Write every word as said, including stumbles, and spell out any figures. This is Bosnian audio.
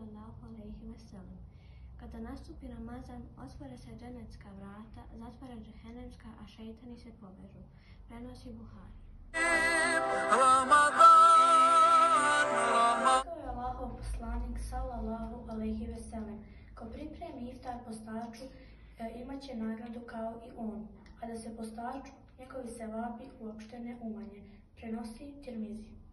sallallahu alejhi ve sellem. Kada nastupi Ramazan, otvore se dženecka vrata, zatvore džehennemska, a šejtani se povežu. Prenosi Buhari. Rekao je Allahov poslanik sallallahu alejhi ve sellem: ko pripremi iftar postaču, imat će nagradu kao i on, a da se postaču njegovi sevabi uopšte ne umanje. Prenosi Tirmizi.